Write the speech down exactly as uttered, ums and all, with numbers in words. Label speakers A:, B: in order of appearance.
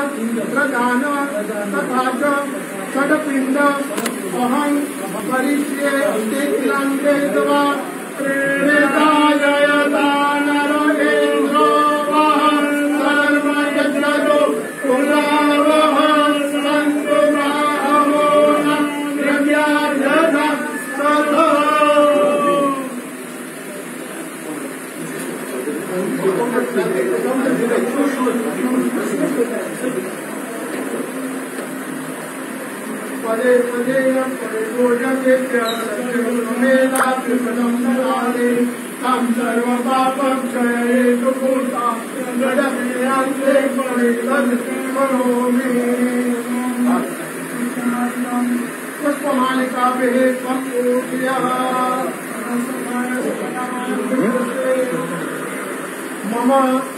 A: प्रधान तथा च षड्पिंड अहं परिष्ये तीर्थांगेत्वा प्रेरितायता नरेन्द्रो वहं सर्वयज्ञो पुरावहं सन्तुमाहमो न यज्ञार्यथा सदा पदे पदे परिभोजते मेधात्रिपदं नमामि तं सर्वपापक्षये सुपूता जगन्यान्ते परितत् करोमि पुष्पमालिकाभिः सम्पूज्य मम